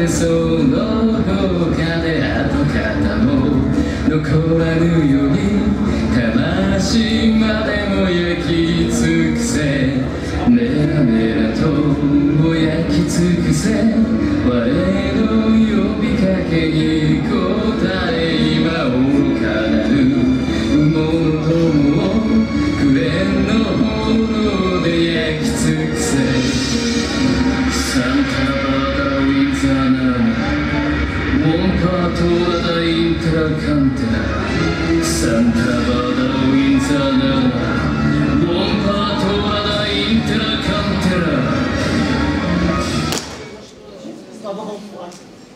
その豪華で跡形も残らぬように魂までも焼き尽くせメラメラと焼き尽くせ我の呼びかけに答え今愚かなるものとも紅の炎で焼き尽くせサンタバーダウィンザーナウォンパートラダインテラカンテラサンタバーダウィンザーナウウォンパートラダインテラカンテラ